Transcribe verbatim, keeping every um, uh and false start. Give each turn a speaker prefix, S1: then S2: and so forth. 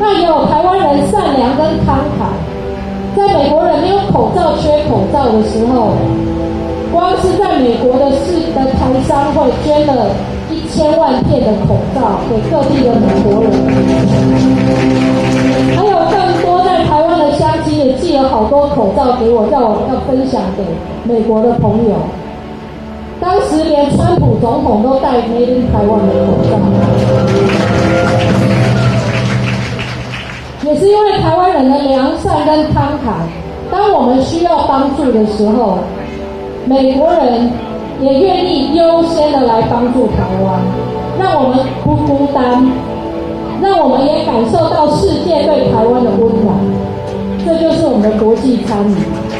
S1: 那也有台湾人善良跟慷慨，在美国人没有口罩、缺口罩的时候，光是在美国的市的台商会捐了一千万片的口罩给各地的美国人，还有更多在台湾的乡亲也寄了好多口罩给我，叫我要分享给美国的朋友。当时连川普总统都戴 Made in Taiwan 的口罩，也是因为台湾人的良善跟慷慨，当我们需要帮助的时候，美国人也愿意优先的来帮助台湾，让我们不孤单，让我们也感受到世界对台湾的温暖，这就是我们的国际参与。